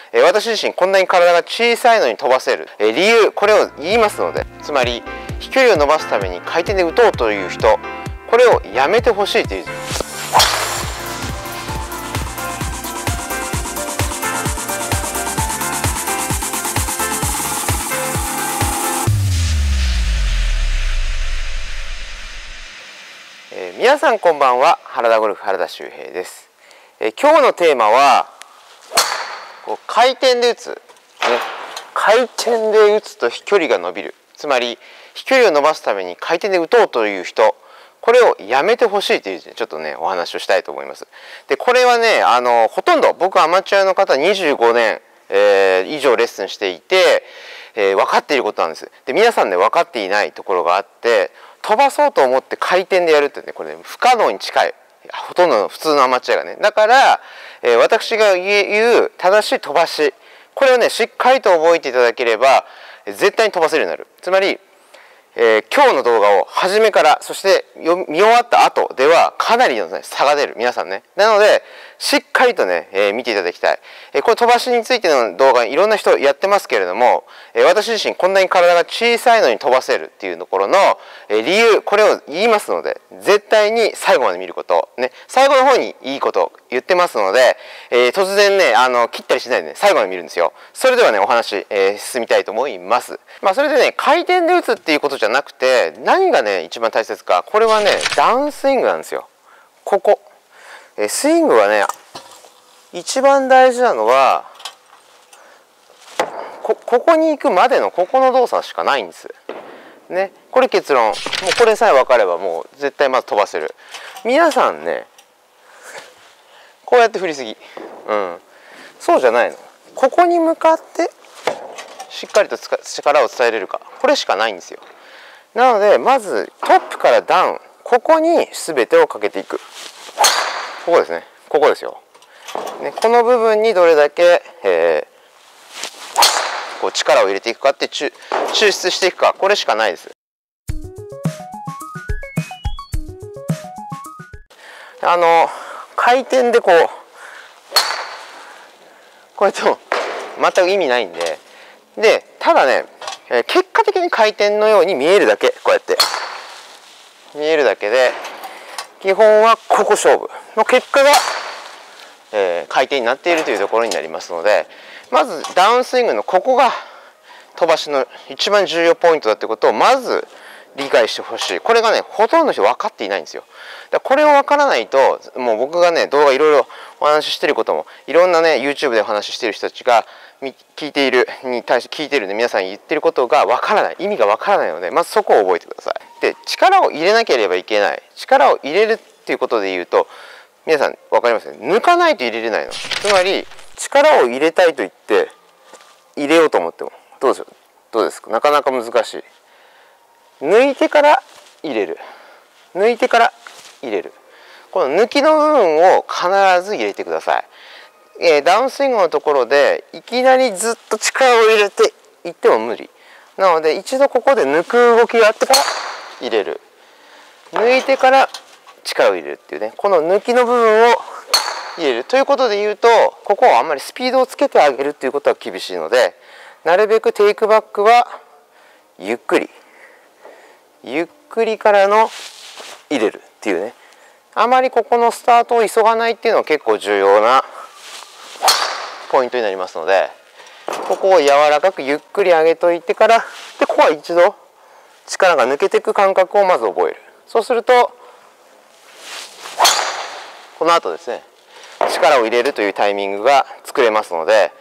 私自身こんなに体が小さいのに飛ばせる、理由、これを言いますので、つまり飛距離を伸ばすために回転で打とうという人、これをやめてほしいという。皆さんこんばんは。原田ゴルフ原田修平です。今日のテーマは回転で打つ、ね、回転で打つと飛距離が伸びる、つまり飛距離を伸ばすために回転で打とうという人、これをやめてほしいというちょっとねお話をしたいと思います。でこれはねほとんど僕アマチュアの方25年、以上レッスンしていて、分かっていることなんです。で皆さんね分かっていないところがあって、飛ばそうと思って回転でやるってね、これね不可能に近い、ほとんどの普通のアマチュアがね。だから、私が言う正しい飛ばし、これをねしっかりと覚えていただければ絶対に飛ばせるようになる。つまり、今日の動画を初めからそして見終わった後ではかなりの、ね、差が出る皆さんね。なのでしっかりとね、見ていただきたい。これ飛ばしについての動画いろんな人やってますけれども、私自身こんなに体が小さいのに飛ばせるっていうところの、理由、これを言いますので絶対に最後まで見ることね。最後の方にいいこと言ってますので、突然ね切ったりしないでね最後まで見るんですよ。それではねお話、進みたいと思います。それでね回転で打つっていうことじゃなくて、何がね一番大切か、これはねダウンスイングなんですよ。ここスイングはね一番大事なのはここに行くまでのここの動作しかないんですね。これ結論、もうこれさえ分かればもう絶対まず飛ばせる。皆さんねこうやって振りすぎ、そうじゃないの。ここに向かってしっかりと力を伝えれるか、これしかないんですよ。なのでまずトップからダウン、ここに全てをかけていく。ここですね、ここですよ、ね、この部分にどれだけ、こう力を入れていくかって抽出していくか、これしかないです。回転でこうやっても全く意味ないんで、ただね、結果的に回転のように見えるだけ、こうやって見えるだけで、基本はここ勝負の結果が、回転になっているというところになりますので、まずダウンスイングのここが飛ばしの一番重要ポイントだってことをまず理解してほしい。これがねほとんどの人分かっていないんですよ。だからこれを分からないと、もう僕がね動画いろいろお話ししてることも、いろんなね YouTube でお話ししてる人たちが聞いているに対して聞いてるんで、皆さん言ってることが分からない、意味が分からないので、まずそこを覚えてください。で力を入れなければいけない、力を入れるっていうことで言うと、皆さん分かりますね。抜かないと入れれないの。つまり力を入れたいと言って入れようと思ってもどうですか、なかなか難しい。抜いてから入れる、抜いてから入れる、この抜きの部分を必ず入れてください。ダウンスイングのところでいきなりずっと力を入れていっても無理なので、一度ここで抜く動きがあってから入れる、抜いてから力を入れるっていうね、この抜きの部分を入れるということで言うと、ここをあんまりスピードをつけてあげるっていうことは厳しいので、なるべくテイクバックはゆっくりからの入れるっていうね、あまりここのスタートを急がないっていうのは結構重要なポイントになりますので、ここを柔らかくゆっくり上げといてから、でここは一度力が抜けていく感覚をまず覚える。そうするとこの後ですね力を入れるというタイミングが作れますので、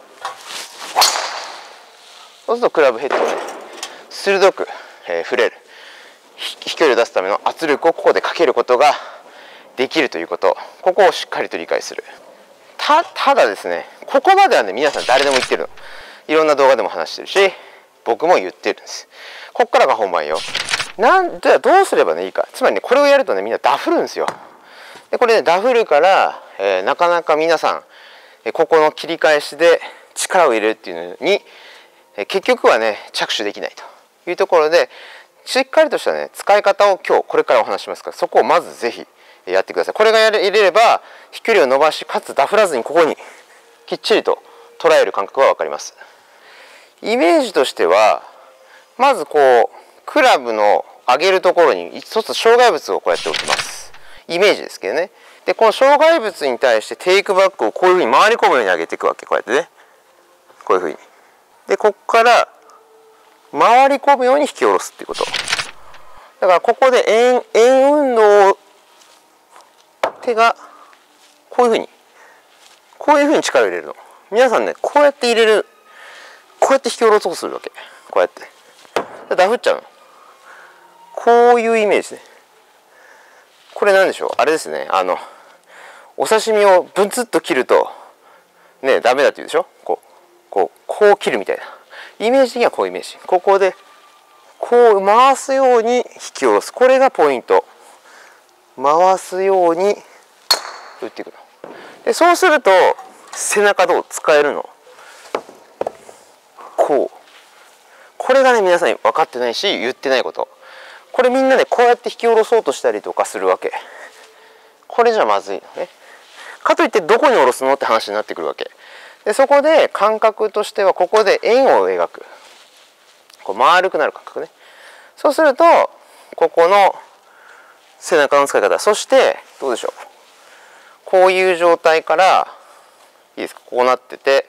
そうするとクラブヘッドをね鋭く、振れる、飛距離を出すための圧力をここでかけることができるということ、ここをしっかりと理解する。ただですね、ここまではね皆さん誰でも言ってるの、いろんな動画でも話してるし僕も言ってるんです。こっからが本番よ。じゃあどうすればねいいか。つまりねこれをやるとねみんなダフるんですよ。でこれねダフるから、なかなか皆さん、ここの切り返しで力を入れるっていうのに、結局はね着手できないというところで、しっかりとしたね使い方を今日これからお話しますから、そこをまずぜひやってください。これが入れれば飛距離を伸ばし、かつダフらずにここにきっちりと捉える感覚は分かります。イメージとしてはまずこうクラブの上げるところに一つ障害物をこうやって置きます。イメージですけどね。でこの障害物に対してテイクバックをこういうふうに回り込むように上げていくわけ。こうやってね、こういうふうに。でここから回り込むように引き下ろすっていうこと。だからここで円運動を手がこういうふうに力を入れるの。皆さんね、こうやって入れる、こうやって引き下ろそうとするわけ。こうやってダフっちゃうの。こういうイメージね。これなんでしょう、あれですね、お刺身をブツッと切るとねダメだって言うでしょ。こう切るみたいなイメージ的にはこういうイメージ。ここでこう回すように引き下ろす。これがポイント。回すように打っていくの。でそうすると背中どう使えるの。これがね皆さん分かってないし言ってないこと。これみんなでこうやって引き下ろそうとしたりとかするわけ。これじゃまずいのね。かといってどこに下ろすのって話になってくるわけで、そこで感覚としてはここで円を描く、こう丸くなる感覚ね。そうするとここの背中の使い方、そしてどうでしょう、こういう状態からいいですか、こうなってて、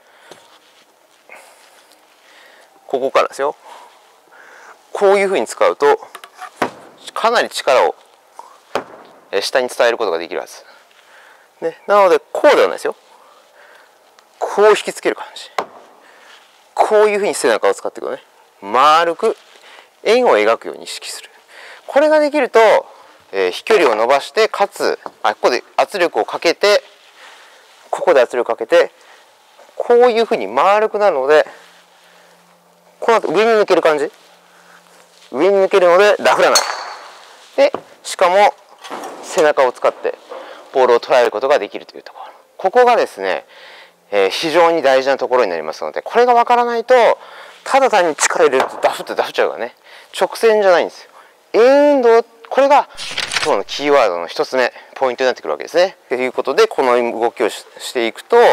ここからですよ、こういうふうに使うとかなり力を下に伝えることができるはず、ね、なのでこうではないですよ。こう引きつける感じ、こういうふうに背中を使っていくのね。丸く円を描くように意識する。これができると、飛距離を伸ばして、かつここで圧力をかけて、ここで圧力をかけてこういうふうに丸くなるので、この後上に抜ける感じ、上に抜けるのでダフらないで、しかも背中を使ってボールを捉えることができるというところ、ここがですね、非常に大事なところになりますので、これがわからないとただ単に力入れるとダフっちゃうからね、直線じゃないんですよ。円運動、これが今日のキーワードの一つ目、ポイントになってくるわけですね。ということでこの動きをしていくと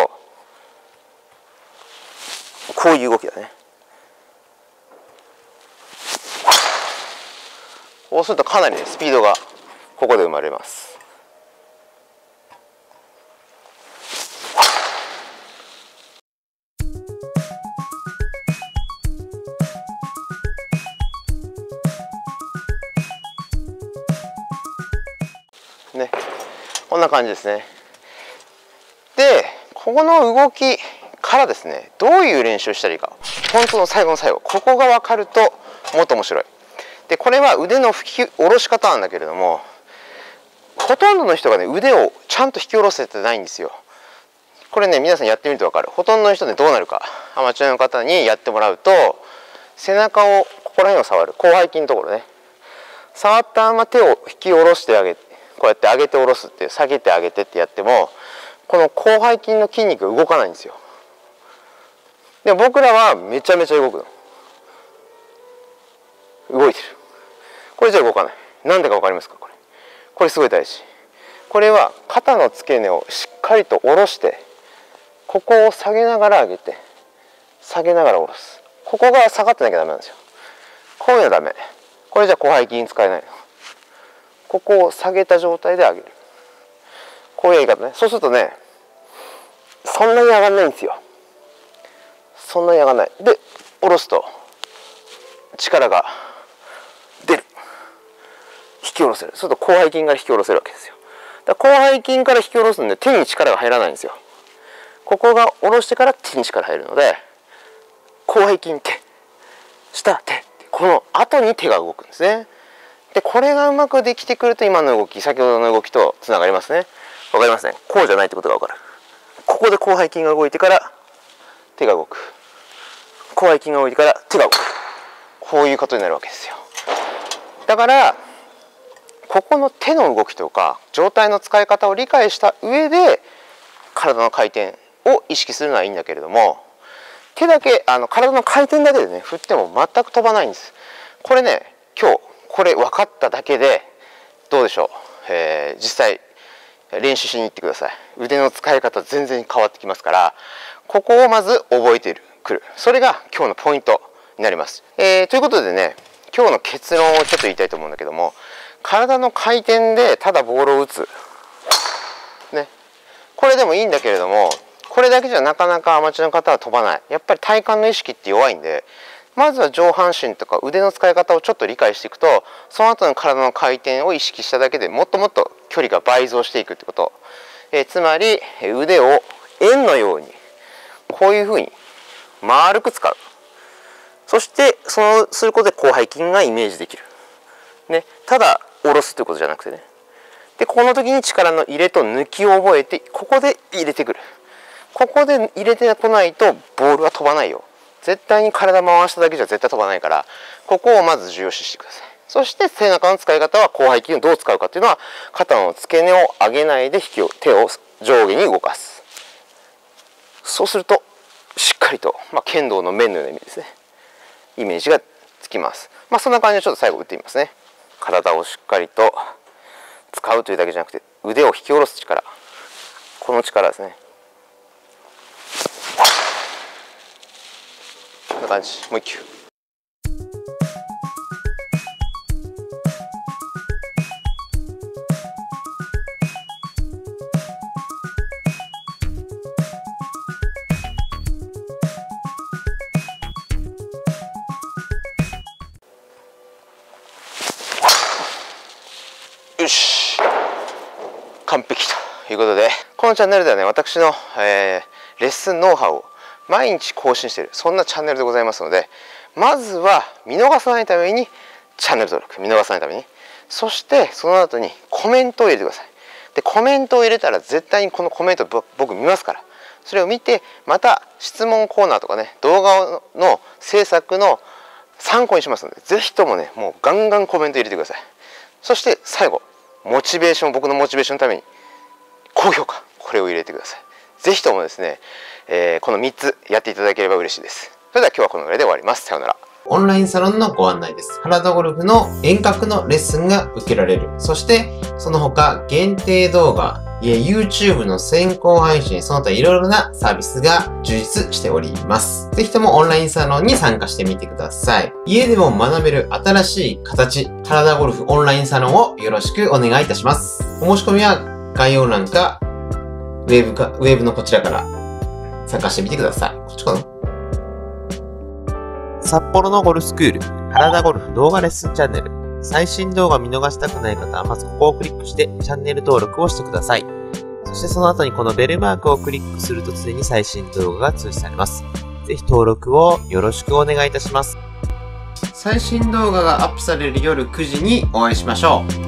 こういう動きだね。こうするとかなり、ね、スピードがここで生まれます。ね、こんな感じですね。でここの動きからですね、どういう練習をしたらいいか、本当の最後の最後、ここが分かるともっと面白い。でこれは腕の引き下ろし方なんだけれども、ほとんどの人がね腕をちゃんと引き下ろせてないんですよ。これね皆さんやってみると分かる。ほとんどの人でどうなるか、アマチュアの方にやってもらうと、背中をここら辺を触る、広背筋のところね、触ったまま手を引き下ろしてあげて、こうやって上げて下ろすって、下げて上げてってやってもこの広背筋の筋肉が動かないんですよ。でも僕らはめちゃめちゃ動くの、動いてる。これじゃ動かない。なんでか分かりますか。これすごい大事。これは肩の付け根をしっかりと下ろして、ここを下げながら上げて、下げながら下ろす。ここが下がってなきゃダメなんですよ。こういうのはダメ。これじゃ広背筋使えないの。ここを下げた状態で上げる、こういうやり方ね。そうするとね、そんなに上がんないんですよ。そんなに上がんない。で下ろすと力が出る、引き下ろせる。そうすると広背筋から引き下ろせるわけですよ。だから広背筋から引き下ろすんで手に力が入らないんですよ。ここが下ろしてから手に力入るので、広背筋手、下手、この後に手が動くんですね。でこれがうまくできてくると今の動き、先ほどの動きとつながりますね。わかりますね。こうじゃないってことが分かる。ここで広背筋が動いてから手が動く、広背筋が動いてから手が動く、こういうことになるわけですよ。だからここの手の動きとか上体の使い方を理解した上で体の回転を意識するのはいいんだけれども、手だけ体の回転だけでね振っても全く飛ばないんです。これね、今日これ分かっただけでどうでしょう、実際練習しに行ってください。腕の使い方全然変わってきますから、 ここをまず覚えてくる。それが今日のポイントになります。ということでね、今日の結論をちょっと言いたいと思うんだけども、体の回転でただボールを打つ。ね。これでもいいんだけれども、これだけじゃなかなかアマチュアの方は飛ばない。やっぱり体幹の意識って弱いんで、まずは上半身とか腕の使い方をちょっと理解していくと、その後の体の回転を意識しただけでもっともっと距離が倍増していくってこと。つまり腕を円のようにこういうふうに丸く使う。そしてそうすることで広背筋がイメージできる。ね、ただ下ろすということじゃなくてね。でこの時に力の入れと抜きを覚えて、ここで入れてくる。ここで入れてこないとボールは飛ばないよ。絶対に体回しただけじゃ絶対飛ばないから、ここをまず重要視してください。そして背中の使い方は広背筋をどう使うかっていうのは、肩の付け根を上げないで手を上下に動かす。そうするとしっかりと、剣道の面のようなイメージですね。イメージがつきます。そんな感じでちょっと最後打ってみますね。体をしっかりと使うというだけじゃなくて、腕を引き下ろす力、この力ですね。こんな感じ。もう一球。よし、完璧ということで、このチャンネルではね、私の、レッスンノウハウを毎日更新している、そんなチャンネルでございますので、まずは見逃さないためにチャンネル登録、見逃さないために、そしてその後にコメントを入れてください。でコメントを入れたら絶対にこのコメント僕見ますから、それを見てまた質問コーナーとかね、動画の制作の参考にしますので、ぜひともね、もうガンガンコメント入れてください。そして最後、モチベーション、僕のモチベーションのために高評価、これを入れてください。ぜひともですね、この3つやっていただければ嬉しいです。それでは今日はこのぐらいで終わります。さようなら。オンラインサロンのご案内です。原田ゴルフの遠隔のレッスンが受けられる。そしてその他限定動画、YouTube の先行配信、その他いろいろなサービスが充実しております。ぜひともオンラインサロンに参加してみてください。家でも学べる新しい形、原田ゴルフオンラインサロンをよろしくお願いいたします。お申し込みは概要欄かウェブのこちらから参加してみてください。こっちかな？札幌のゴルフスクール、原田ゴルフ動画レッスンチャンネル。最新動画見逃したくない方はまずここをクリックしてチャンネル登録をしてください。そしてその後にこのベルマークをクリックすると常に最新動画が通知されます。ぜひ登録をよろしくお願いいたします。最新動画がアップされる夜9時にお会いしましょう。